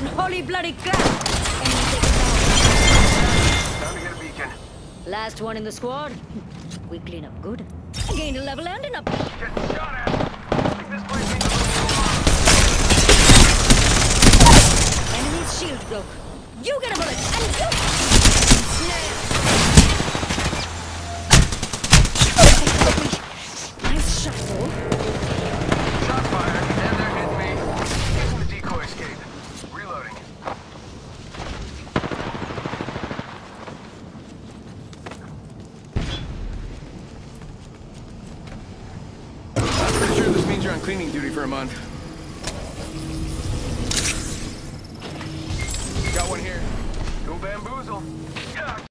and holy bloody crap! Enemy taken down. Time to get a beacon. Last one in the squad. We clean up good. Gained a level and an up. Getting shot at. I think this place needs a little more. Enemy's shield broke. You get a bullet, and you... Snare. Nice shot, though. Shot fired, and they're hitting me. Using the decoy escape. Reloading. I'm pretty sure this means you're on cleaning duty for a month. Got one here. Go bamboozle.